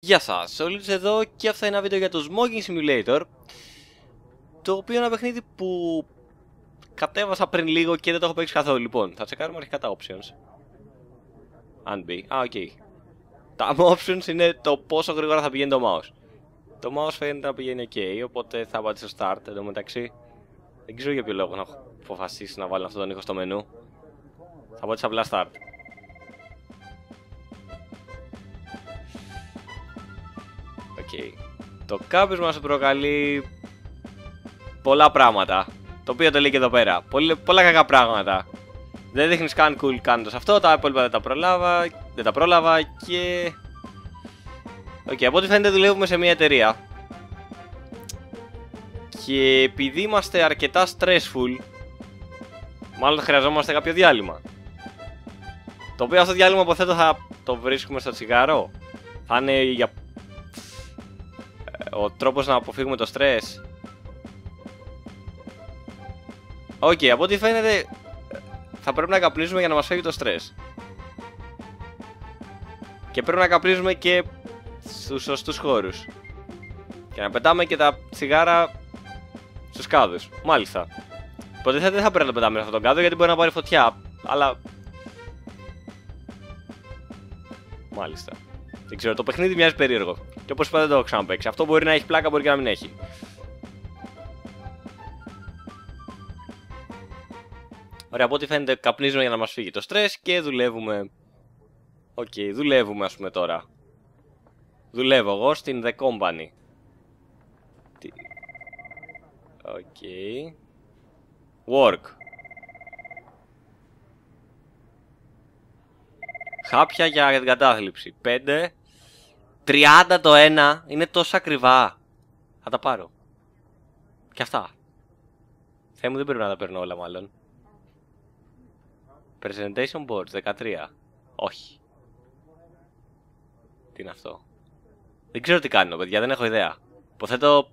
Γεια σας, όλοι εδώ και αυτό είναι ένα βίντεο για το Smoking Simulator, το οποίο είναι ένα παιχνίδι που κατέβασα πριν λίγο και δεν το έχω παίξει καθόλου. Λοιπόν, θα τσεκάρουμε αρχικά τα options. Αν μπει, οκ. Τα options είναι το πόσο γρήγορα θα πηγαίνει το mouse. Το mouse φαίνεται να πηγαίνει ok, οπότε θα πατήσω start. Εν τω μεταξύ, δεν ξέρω για ποιο λόγο να έχω αποφασίσει να βάλω αυτόν τον ήχο στο μενού. Θα πατήσω απλά start. Okay. Το κάπισμα σου προκαλεί πολλά πράγματα, το οποίο το λέει και εδώ πέρα. Πολλά κακά πράγματα. Δεν δείχνεις καν cool κάνοντας αυτό, τα υπόλοιπα δεν τα πρόλαβα και... από ό,τι φαίνεται δουλεύουμε σε μια εταιρεία. Και επειδή είμαστε αρκετά stressful, μάλλον χρειαζόμαστε κάποιο διάλειμμα. Το οποίο αυτό το διάλειμμα υποθέτω θα το βρίσκουμε στο τσιγάρο. Θα είναι για... ο τρόπος να αποφύγουμε το στρες. Από ό,τι φαίνεται θα πρέπει να καπνίζουμε για να μας φεύγει το στρες. Και πρέπει να καπνίζουμε και στους σωστούς χώρους. Και να πετάμε και τα τσιγάρα στους κάδους. Μάλιστα. Οπότε δεν θα πρέπει να το πετάμε σε αυτόν τον κάδο γιατί μπορεί να πάρει φωτιά. Αλλά... μάλιστα. Δεν ξέρω, το παιχνίδι μοιάζει περίεργο. Και όπως είπα δεν το έχω ξαναπαίξει. Αυτό μπορεί να έχει πλάκα, μπορεί και να μην έχει. Ωραία, από ό,τι φαίνεται καπνίζουμε για να μας φύγει το στρες και δουλεύουμε. Δουλεύουμε ας πούμε τώρα. Δουλεύω εγώ στην The Company. Work. Χάπια για την κατάθλιψη. 5. 30 το ένα. Είναι τόσο ακριβά. Θα τα πάρω. Και αυτά. Θεέ μου, δεν πρέπει να τα παίρνω όλα μάλλον. Presentation boards 13. Όχι. Τι είναι αυτό? Δεν ξέρω τι κάνω παιδιά, δεν έχω ιδέα. Υποθέτω...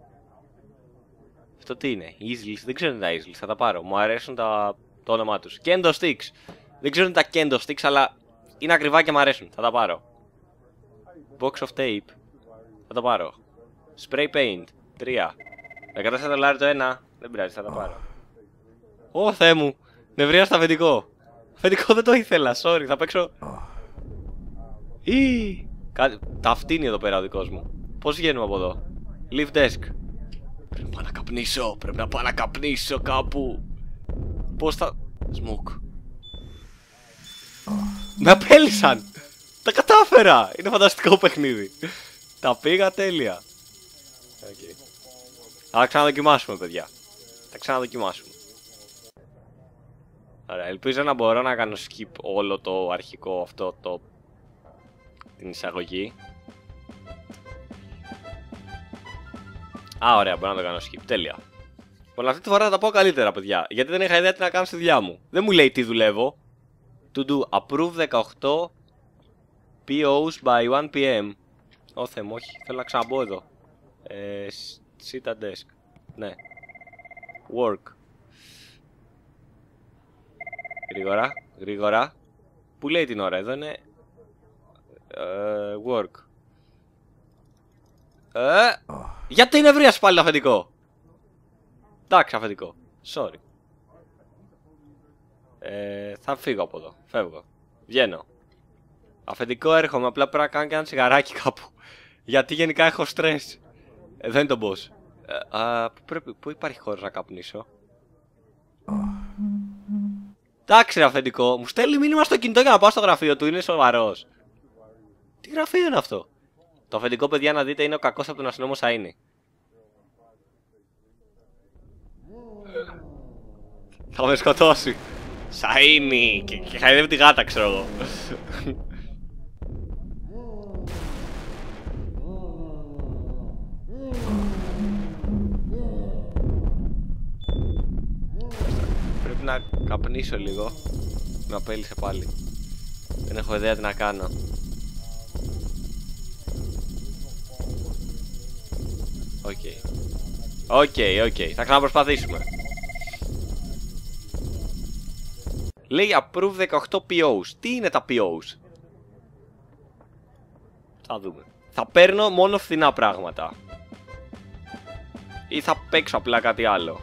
αυτό τι είναι? Easels, δεν ξέρω τι είναι τα Easels, θα τα πάρω. Μου αρέσουν το όνομά τους. Kendo sticks. Δεν ξέρω τι είναι τα Kendo sticks, αλλά είναι ακριβά και μου αρέσουν, θα τα πάρω. Box of tape. Θα το πάρω. Spray paint 3. 14 $14 το ένα. Δεν πειράζει, θα τα πάρω. Ω Θεέ μου, νευρίασα αφεντικό. Αφεντικό δεν το ήθελα, sorry, θα παίξω. Τα φτύνει εδώ πέρα ο δικός μου. Πώς βγαίνουμε από εδώ? Leave desk. Πρέπει να πάω να καπνίσω. Πρέπει να πάω να καπνίσω κάπου. Πώς θα... Smoke. Με απέλυσαν. Τα κατάφερα! Είναι φανταστικό παιχνίδι. Τα πήγα τέλεια. Θα τα ξαναδοκιμάσουμε παιδιά. Θα ξαναδοκιμάσουμε. Ωραία, ελπίζω να μπορώ να κάνω skip όλο το αρχικό αυτό την εισαγωγή. Ωραία, μπορώ να το κάνω skip, τέλεια. Λοιπόν, αυτή τη φορά θα τα πω καλύτερα παιδιά, γιατί δεν είχα ιδέα τι να κάνω στη δουλειά μου. Δεν μου λέει τι δουλεύω. To do approve 18 POs by 1 PM. Θεέ μου, όχι, θέλω να ξαναμπω εδώ. Sit at desk. Ναι. Work. Γρήγορα. Πού λέει την ώρα, εδώ είναι... work. Γιατί είναι ευρείας πάλι το αφεντικό? Εντάξει αφεντικό, sorry. Θα φύγω από εδώ, φεύγω. Βγαίνω. Αφεντικό έρχομαι, απλά πρέπει να κάνω και ένα τσιγαράκι κάπου. Γιατί γενικά έχω στρες. Εδώ είναι το boss. Πού υπάρχει χώρος να καπνίσω? Εντάξει ρε αφεντικό, μου στέλνει μήνυμα στο κινητό για να πάω στο γραφείο του, είναι σοβαρός. Τι γραφείο είναι αυτό? Το αφεντικό παιδιά να δείτε είναι ο κακός από τον αστυνόμο Σαΐνι. Θα με σκοτώσει. Σαΐνι και χαϊδεύει τη γάτα ξέρω εγώ. Πρέπει να καπνίσω λίγο. Με απέλυσε πάλι. Δεν έχω ιδέα τι να κάνω. Θα ξαναπροσπαθήσουμε. Λέει approve 18 POs. Τι είναι τα POs? Θα δούμε. θα παίρνω μόνο φθηνά πράγματα. Ή θα παίξω απλά κάτι άλλο.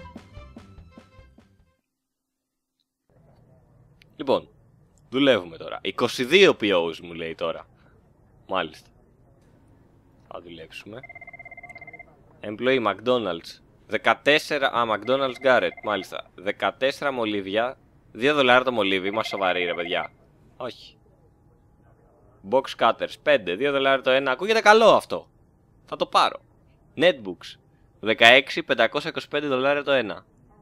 Λοιπόν, δουλεύουμε τώρα. 22 POs μου λέει τώρα. Μάλιστα. Θα δουλέψουμε. Employee McDonald's. 14. McDonald's Garrett. Μάλιστα. 14 μολύβια. 2 δολάρια το μολύβι. Είμαστε σοβαροί, ρε παιδιά. Όχι. Box cutters. 5. 2 δολάρια το ένα. Ακούγεται καλό αυτό. Θα το πάρω. Netbooks. 16. 525 δολάρια το ένα.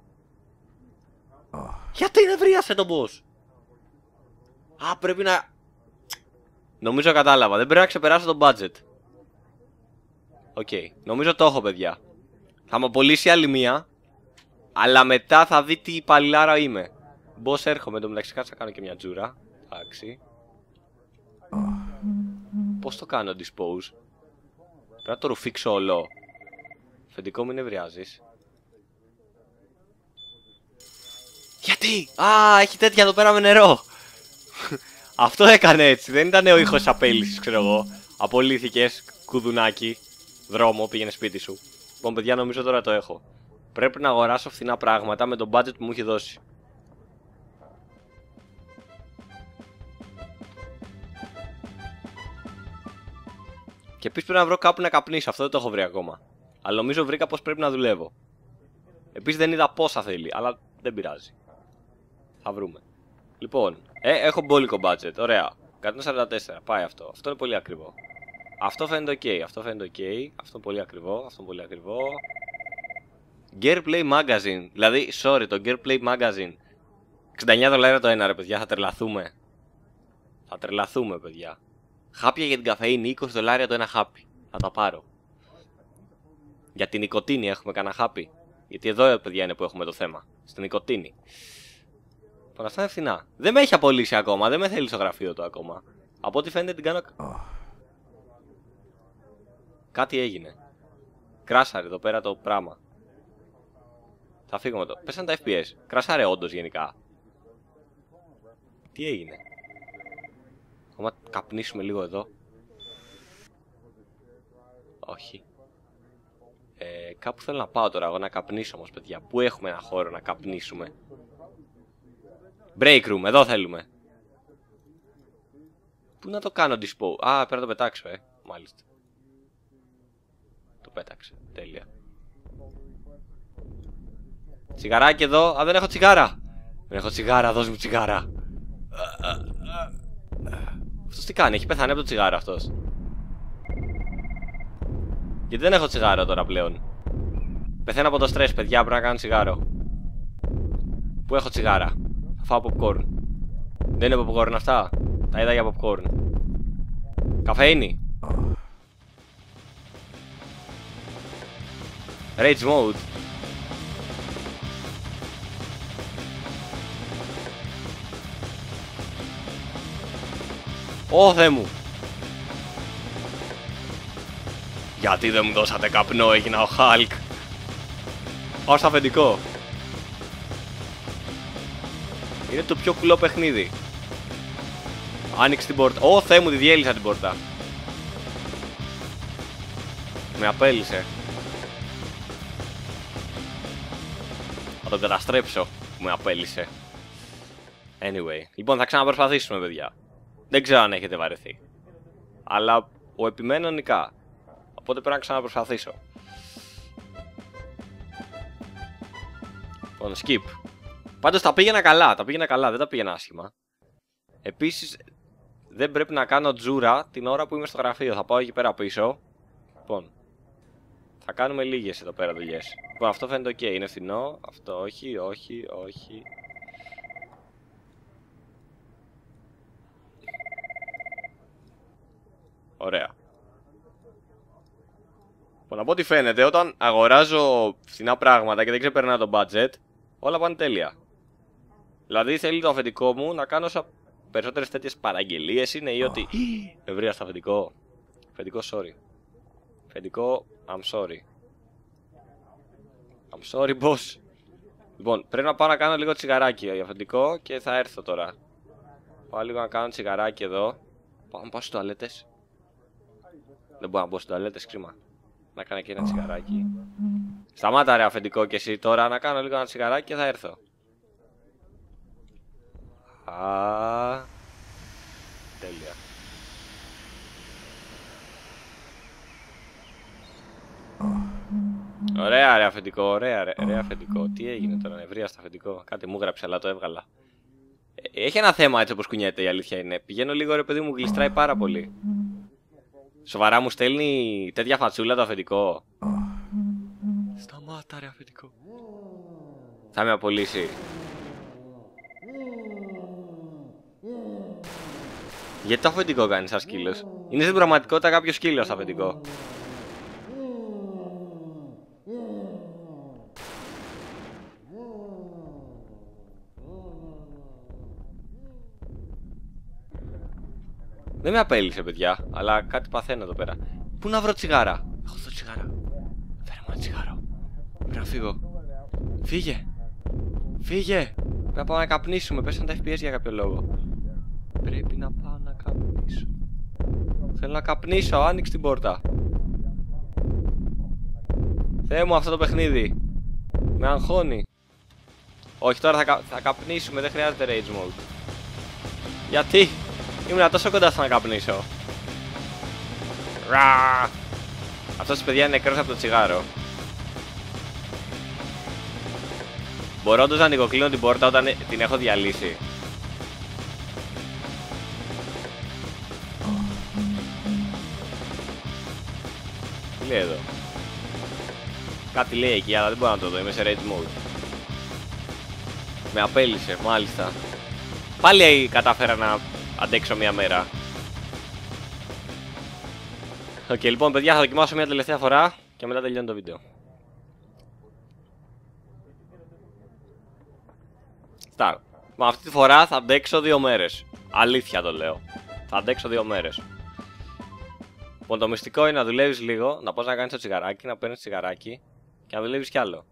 Γιατί δεν βρίασε τον boss? Α, πρέπει να... Νομίζω κατάλαβα. Δεν πρέπει να ξεπεράσω το budget. Οκ. Νομίζω το έχω, παιδιά. Θα μου απολύσει άλλη μία. Αλλά μετά θα δει τι υπαλληλάρα είμαι. Boss, έρχομαι. Το μεταξύ κάτσα να κάνω και μια τζούρα. Εντάξει. Πώς το κάνω dispose? Πρέπει να το ρουφήξω όλο. Φεντικό, μην νευριάζεις. Γιατί? Α, έχει τέτοια εδώ πέρα με νερό. Αυτό έκανε έτσι. Δεν ήταν ο ήχος απέλυσης, ξέρω εγώ. Απολύθηκες, κουδουνάκι. Δρόμο, πήγαινε σπίτι σου. Λοιπόν, παιδιά, νομίζω τώρα το έχω. Πρέπει να αγοράσω φθηνά πράγματα με το budget που μου έχει δώσει. Και επίσης πρέπει να βρω κάπου να καπνίσω. Αυτό δεν το έχω βρει ακόμα. Αλλά νομίζω βρήκα πως πρέπει να δουλεύω. Επίσης δεν είδα πόσα θέλει, αλλά δεν πειράζει. Θα βρούμε. Λοιπόν, έχω μπόλικο budget. Ωραία. 144. Πάει αυτό. Αυτό είναι πολύ ακριβό. Αυτό φαίνεται ok. Αυτό φαίνεται ok. Αυτό είναι πολύ ακριβό. Αυτό είναι πολύ ακριβό. Gearplay Magazine. Δηλαδή, sorry, το Gearplay Magazine. 69 δολάρια το ένα, ρε παιδιά. Θα τρελαθούμε. Θα τρελαθούμε, παιδιά. Χάπια για την καφεΐνη. 20 δολάρια το ένα χάπι. Θα τα πάρω. Για την νοικοτήνη έχουμε κανένα χάπι. Γιατί εδώ, παιδιά, είναι που έχουμε το θέμα. Στην νοικοτήνη. Τώρα αυτά είναι φθηνά. Δεν με έχει απολύσει ακόμα. Δεν με θέλει στο γραφείο του ακόμα. Από ό,τι φαίνεται την κάνω. Κάτι έγινε. Κράσαρε εδώ πέρα το πράγμα. Θα φύγω με το. Πέσαν τα FPS. Κράσαρε όντως γενικά. Τι έγινε? Ακόμα καπνίσουμε λίγο εδώ. Όχι. Κάπου θέλω να πάω τώρα εγώ να καπνίσω όμως, παιδιά. Πού έχουμε ένα χώρο να καπνίσουμε? Break room, εδώ θέλουμε. Πού να το κάνω dispose? Α, πρέπει να το πετάξω, μάλιστα. Το πέταξε, τέλεια. Τσιγαράκι εδώ. Α, δεν έχω τσιγάρα. Δεν έχω τσιγάρα, δώσ' μου τσιγάρα. Αυτός τι κάνει, έχει πεθάνει από το τσιγάρο αυτός? Γιατί δεν έχω τσιγάρο τώρα πλέον? Πεθαίνω από το στρες, παιδιά, πρέπει να κάνω τσιγάρο. Πού έχω τσιγάρα? Θα φάω popcorn. Δεν είναι popcorn αυτά? Τα είδα για popcorn. Καφέινη. Rage mode. Ω, Θεέ μου. Γιατί δεν μου δώσατε καπνό? Έγινα ο Hulk. Πάω στο αφεντικό. Είναι το πιο κουλό παιχνίδι. Άνοιξε την πόρτα. Ω, Θεέ μου, τη διέλυσα την πόρτα. Με απέλυσε. Θα τον καταστρέψω που με απέλυσε. Anyway. Λοιπόν, θα ξαναπροσπαθήσουμε, παιδιά. Δεν ξέρω αν έχετε βαρεθεί. Αλλά ο επιμένω νικά. Οπότε πρέπει να ξαναπροσπαθήσω. Λοιπόν, skip. Πάντως τα πήγαινα καλά. Τα πήγαινα καλά. Δεν τα πήγαινα άσχημα. Επίσης, δεν πρέπει να κάνω τζούρα την ώρα που είμαι στο γραφείο. Θα πάω εκεί πέρα πίσω. Λοιπόν, θα κάνουμε λίγες εδώ πέρα δουλειές. Λοιπόν, αυτό φαίνεται ok. Είναι φθηνό. Αυτό όχι, όχι, όχι. Ωραία. Λοιπόν, από ό,τι φαίνεται, όταν αγοράζω φθηνά πράγματα και δεν ξεπερνά το budget, όλα πάνε τέλεια. Δηλαδή θέλει το αφεντικό μου να κάνω περισσότερες τέτοιες παραγγελίες είναι ή ότι... Ευρεία στο αφεντικό. Αφεντικό, sorry. Αφεντικό, I'm sorry. I'm sorry, boss. Λοιπόν, πρέπει να πάω να κάνω λίγο τσιγαράκι για αφεντικό και θα έρθω τώρα. Πάω λίγο να κάνω τσιγαράκι εδώ. Πάω στους τουαλέτες. Δεν μπορώ να μπω στην τουαλέτα, κρίμα. Να κάνω και ένα τσιγαράκι. Σταμάτα ρε αφεντικό και εσύ τώρα να κάνω λίγο ένα τσιγαράκι και θα έρθω. Α, τέλεια. Ωραία ρε αφεντικό, ωραία ρε αφεντικό. Τι έγινε τώρα, νευρία στο αφεντικό. Κάτι μου γράψε αλλά το έβγαλα. Έχει ένα θέμα έτσι όπως κουνιέται, η αλήθεια είναι. Πηγαίνω λίγο ρε παιδί μου, γλιστράει πάρα πολύ. Σοβαρά μου στέλνει τέτοια φατσούλα το αφεντικό. Σταμάτα ρε αφεντικό. Θα με απολύσει. Γιατί το αφεντικό κάνει σαν σκύλος? Είναι στην πραγματικότητα κάποιο σκύλος το αφεντικό. Δεν με απέλυσε παιδιά, αλλά κάτι παθαίνω εδώ πέρα. Πού να βρω τσιγάρα? Έχω εδώ τσιγάρα. Φέρε μου ένα τσιγάρο. Πρέπει να φύγω. Φύγε. Φύγε. Πρέπει να πάω να καπνίσουμε. Πέσαν τα FPS για κάποιο λόγο. Πρέπει να πάω να καπνίσω. Θέλω να καπνίσω. Άνοιξε την πόρτα. Θεέ μου αυτό το παιχνίδι. Με αγχώνει. Όχι τώρα θα καπνίσουμε. Δεν χρειάζεται rage mode. Γιατί? Ήμουν τόσο κοντά στο να καπνίσω. Αυτός παιδιά είναι νεκρός από το τσιγάρο. Μπορώ όντως να ανοιγοκλίνω την πόρτα όταν την έχω διαλύσει? Τι λέει εδώ? Κάτι λέει εκεί αλλά δεν μπορώ να το δω, είμαι σε rage mode. Με απέλυσε, μάλιστα. Πάλι κατάφερα να αντέξω μια μέρα. Οκ, λοιπόν παιδιά, θα δοκιμάσω μια τελευταία φορά και μετά τελειώνει το βίντεο. Στάρ. Μα αυτή τη φορά θα αντέξω 2 μέρες. Αλήθεια το λέω. Θα αντέξω 2 μέρες. Λοιπόν, το μυστικό είναι να δουλεύεις λίγο, να πας να κάνεις το τσιγαράκι, να παίρνεις τσιγαράκι και να δουλεύεις κι άλλο.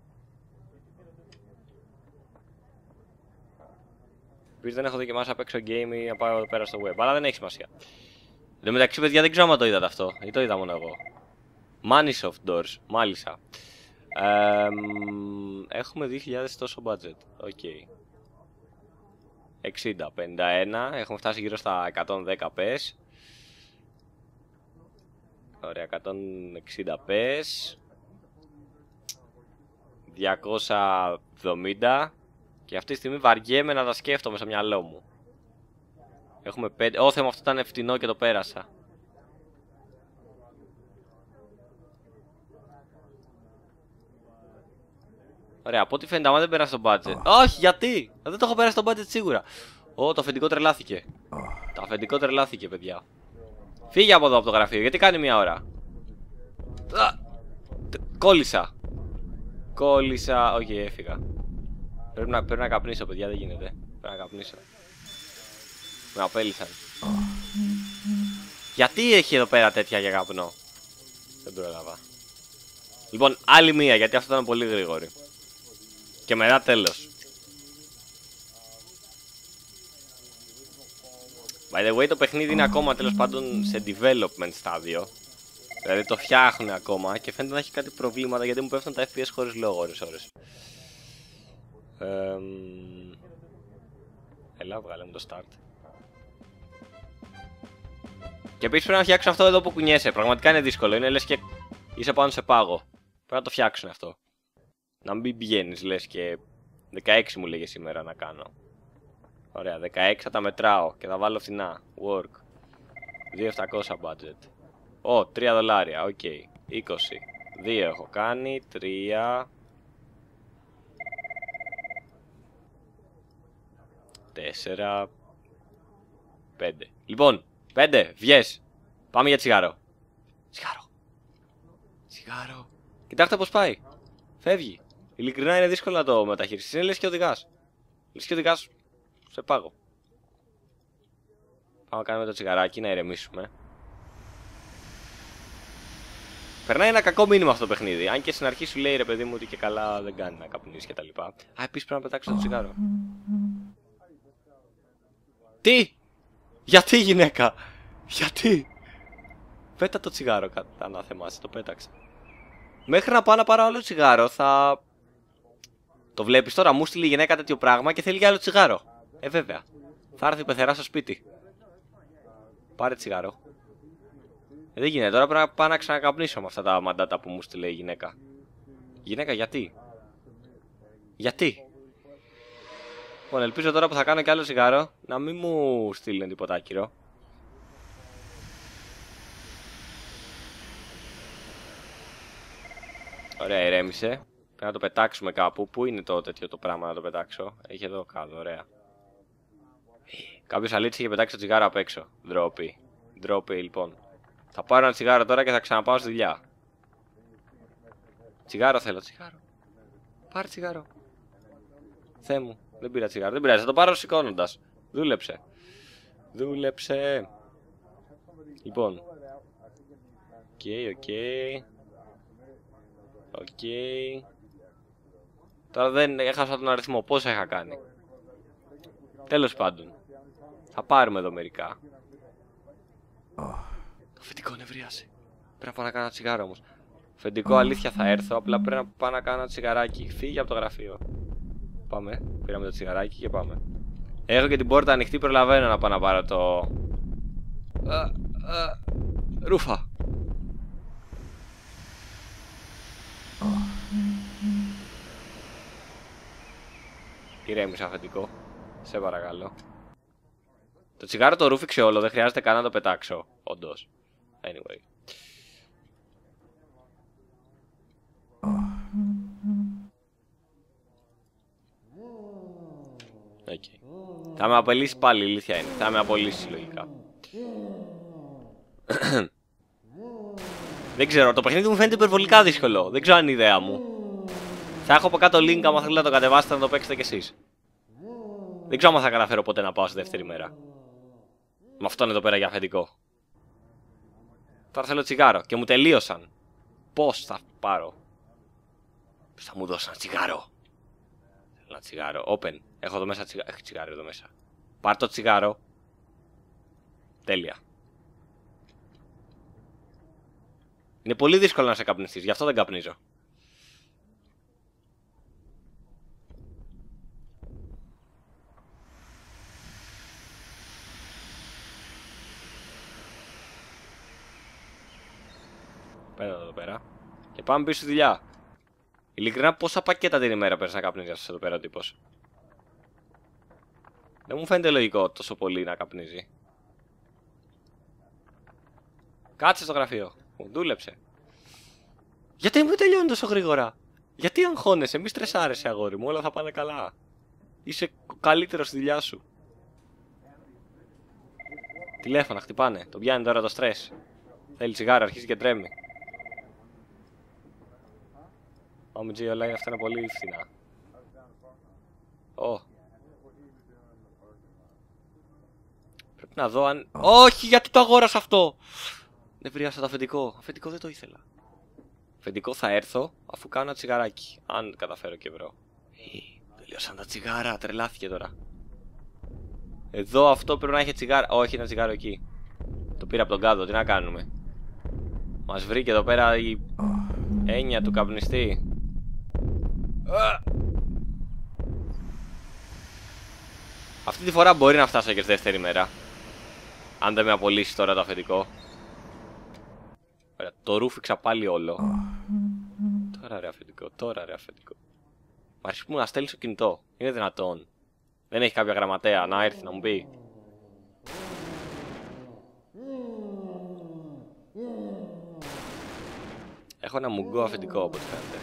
Επίσης δεν έχω δοκιμάσει απ' έξω game ή να πάω εδώ πέρα στο web, αλλά δεν έχει σημασία. Εν τω μεταξύ, παιδιά, δεν ξέρω αν το είδατε αυτό ή το είδα μόνο εγώ. Manisoft Doors, μάλιστα. Έχουμε 2.000 τόσο budget. Οκ. 60, 51, έχουμε φτάσει γύρω στα 110 πες. Ωραία, 160 πες. 270. Και αυτή τη στιγμή βαριέμαι να τα σκέφτομαι στο μυαλό μου. Έχουμε 5. Ω, θέμα, αυτό ήταν φτηνό και το πέρασα. Ωραία, από ό,τι φαίνεται, άμα δεν πέρασε το budget. Όχι, γιατί! Δεν το έχω πέρασει το budget σίγουρα. Ω, το αφεντικό τρελάθηκε. Το αφεντικό τρελάθηκε, παιδιά. Φύγε από εδώ από το γραφείο, γιατί κάνει 1 ώρα. Κόλλησα. Κόλλησα. Όχι, έφυγα. Πρέπει να καπνίσω, παιδιά, δεν γίνεται. Πρέπει να καπνίσω. Με απέλυσαν. Γιατί έχει εδώ πέρα τέτοια για καπνό? Δεν πρόλαβα. Λοιπόν, άλλη μία, γιατί αυτό ήταν πολύ γρήγορη. Και μετά τέλος. By the way, το παιχνίδι είναι ακόμα τέλος πάντων σε development στάδιο. Δηλαδή το φτιάχνουν ακόμα και φαίνεται να έχει κάτι προβλήματα γιατί μου πέφτουν τα FPS χωρίς λόγο ώρες. Έλα, βγάλε μου το start. Και επίσης πρέπει να φτιάξουν αυτό εδώ που κουνιέσαι. Πραγματικά είναι δύσκολο. Είναι λες και είσαι πάνω σε πάγο. Πρέπει να το φτιάξουν αυτό. Να μην πηγαίνεις λες και 16 μου λέγε σήμερα να κάνω. Ωραία, 16 θα τα μετράω και θα βάλω φθηνά. Work. 2.700 budget. Ω, $3. Οκ. 20. 2 έχω κάνει. 3. 4. 5. Λοιπόν, 5. Βγες. Πάμε για τσιγάρο. Τσιγάρο. Κοιτάξτε πως πάει. Φεύγει. Ειλικρινά είναι δύσκολο να το μεταχειριστείς. Είναι λες και οδηγάς. Λες και οδηγάς σε πάγο. Πάμε να κάνουμε το τσιγαράκι να ηρεμήσουμε. Περνάει ένα κακό μήνυμα αυτό το παιχνίδι. Αν και στην αρχή σου λέει ρε παιδί μου ότι και καλά δεν κάνει να καπνίσει και τα λοιπά. Α, επίσης πρέπει να πετάξω το τσιγάρο. Τι! Γιατί γυναίκα! Γιατί! Πέτα το τσιγάρο κατά να θεμάσαι, το πέταξε. Μέχρι να πάω να πάρω άλλο τσιγάρο θα... Το βλέπεις τώρα, μου στείλει η γυναίκα τέτοιο πράγμα και θέλει για άλλο τσιγάρο. Βέβαια. Θα έρθει η πεθερά στο σπίτι. Πάρε τσιγάρο. Δεν γίνεται, τώρα πρέπει να πάω να ξανακαπνίσω με αυτά τα μαντάτα που μου στείλε η γυναίκα. Γυναίκα, γιατί? Γιατί? Λοιπόν, ελπίζω τώρα που θα κάνω κι άλλο τσιγάρο να μην μου στείλουν τίποτα άκυρο. Ωραία, ηρέμησε. Πρέπει να το πετάξουμε κάπου. Πού είναι το τέτοιο το πράγμα να το πετάξω? Έχει εδώ κάτω, ωραία. Κάποιος αλήτης είχε πετάξει το τσιγάρο απ' έξω. Ντροπή. Ντροπή, λοιπόν. Θα πάρω ένα τσιγάρο τώρα και θα ξαναπάω στη δουλειά. Τσιγάρο θέλω, τσιγάρο. Πάρε τσιγάρο. Θεέ μου, δεν πήρα τσιγάρο. Δεν πειράζει, θα το πάρω σηκώνοντας. Δούλεψε. Δούλεψε. Λοιπόν. Οκ. Τώρα δεν έχασα τον αριθμό. Πόσα είχα κάνει? Τέλος πάντων. Θα πάρουμε εδώ μερικά. Το αφεντικό νευρίασε. Πρέπει να πάω να κάνω ένα τσιγάρο όμως. Αφεντικό, αλήθεια θα έρθω. Απλά πρέπει να πάω να κάνω ένα τσιγαράκι. Φύγε από το γραφείο. Πάμε. Πήραμε το τσιγαράκι και πάμε. Έχω και την πόρτα ανοιχτή. Προλαβαίνω να πάω να πάρω το... Ρούφα. Ηρέμησε, αφεντικό. Σε παρακαλώ. Το τσιγάρο το ρούφηξε όλο. Δεν χρειάζεται καν να το πετάξω. Όντως. Anyway. Okay. Θα με απελύσει πάλι, η ηλίθεια είναι. Θα με απολύσει λογικά. Δεν ξέρω, το παιχνίδι μου φαίνεται υπερβολικά δύσκολο. Δεν ξέρω αν είναι η ιδέα μου. Θα έχω από κάτω link, άμα θέλετε να το κατεβάσετε να το παίξετε κι εσείς. Δεν ξέρω αν θα καταφέρω ποτέ να πάω στη δεύτερη μέρα. Με αυτόν εδώ πέρα για αφεντικό. Τώρα θέλω τσιγάρο και μου τελείωσαν. Πώς θα πάρω? Πώς θα μου δώσει ένα τσιγάρο? Θέλω ένα τσιγάρο. Open. Έχω εδώ μέσα τσιγάρο. Έχει τσιγάρο εδώ μέσα. Πάρ' το τσιγάρο. Τέλεια. Είναι πολύ δύσκολο να σε καπνιστείς, γι' αυτό δεν καπνίζω. Πέρα εδώ πέρα. Και πάμε πίσω στη δουλειά. Ειλικρινά, πόσα πακέτα την ημέρα παίρνεις να καπνίζεις εδώ πέρα ο τύπος? Δεν μου φαίνεται λογικό τόσο πολύ να καπνίζει. Κάτσε στο γραφείο. Δούλεψε. Γιατί μου τελειώνει τόσο γρήγορα? Γιατί αγχώνεσαι? Μη στρεσάρεσαι, αγόρι μου. Όλα θα πάνε καλά. Είσαι καλύτερος στη δουλειά σου. Τηλέφωνα χτυπάνε. Το πιάνει τώρα το στρες. Θέλει τσιγάρο, αρχίζει και τρέμει. OMG, όλα αυτά είναι πολύ φθηνά. Πρέπει να δω αν... Όχι, γιατί το αγόρασα αυτό! Δεν βριάσα το αφεντικό. Αφεντικό δεν το ήθελα. Αφεντικό θα έρθω αφού κάνω ένα τσιγαράκι. Αν καταφέρω και βρω. Τελειώσαν τα τσιγάρα, τρελάθηκε τώρα. Εδώ αυτό πρέπει να έχει τσιγάρα. Όχι, ένα τσιγάρο εκεί. Το πήρα από τον κάδο, τι να κάνουμε? Μας βρήκε εδώ πέρα η έννοια του καπνιστή. Αυτή τη φορά μπορεί να φτάσω και στη δεύτερη μέρα. Αν δεν με απολύσει τώρα το αφεντικό. Ωραία, το ρούφηξα πάλι όλο. Τώρα ρε αφεντικό, τώρα ρε αφεντικό. Μ' αρέσει που μου να στέλνει στο κινητό. Είναι δυνατόν? Δεν έχει κάποια γραμματέα να έρθει να μου πει? Έχω ένα μουγκό αφεντικό όπως φαίνεται.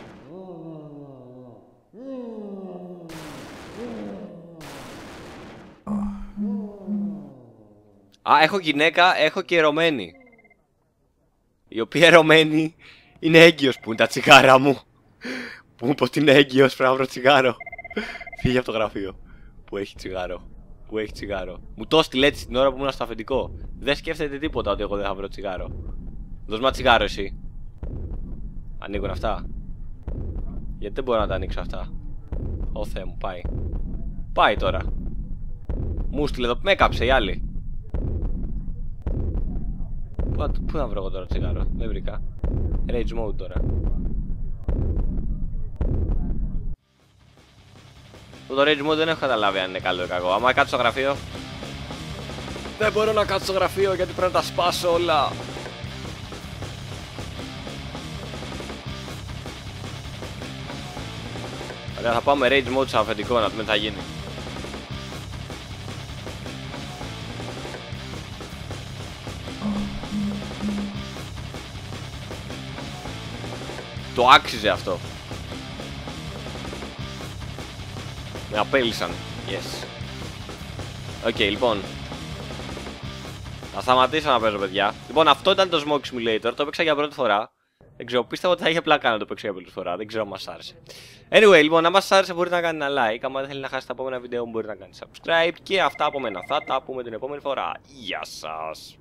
Α, έχω γυναίκα, έχω και ερωμένη. Η οποία ερωμένη είναι έγκυος. Πού είναι τα τσιγάρα μου? Που μου πω ότι είναι έγκυος, πρέπει να βρω τσιγάρο. Φύγε από το γραφείο. Που έχει τσιγάρο. Που έχει τσιγάρο. Μου το έστειλε έτσι την ώρα που ήμουν στο αφεντικό. Δεν σκέφτεται τίποτα ότι εγώ δεν θα βρω τσιγάρο. Δώσ' μα τσιγάρο εσύ. Ανοίγουν αυτά? Γιατί δεν μπορώ να τα ανοίξω αυτά? Ω Θεέ μου, πάει. Πάει τώρα. Μου έστειλε εδώ, με έκαψε η άλλη. Πού να βρω εγώ τώρα τσιγάρο, δεν βρήκα. Rage mode τώρα. Το rage mode δεν έχω καταλάβει αν είναι καλό ή κακό. Άμα κάτσω στο γραφείο. Δεν μπορώ να κάτσω στο γραφείο γιατί πρέπει να τα σπάσω όλα. Ωραία, θα πάω με rage mode σε αφεντικό να δούμε τι θα γίνει. Το άξιζε αυτό. Με απέλησαν. Yes. Οκ, λοιπόν. Θα σταματήσω να παίζω, παιδιά. Λοιπόν, αυτό ήταν το Smoke Simulator. Το έπαιξα για πρώτη φορά. Δεν ξέρω, πίστευα ότι θα είχε πλάκα να το παίξω για πρώτη φορά. Δεν ξέρω αν μας άρεσε. Anyway, λοιπόν, αν μας άρεσε μπορείτε να κάνετε ένα like. Αν δεν θέλετε να χάσετε τα επόμενα βίντεο μπορείτε να κάνετε subscribe. Και αυτά από μένα. Θα τα πούμε την επόμενη φορά. Γεια σας.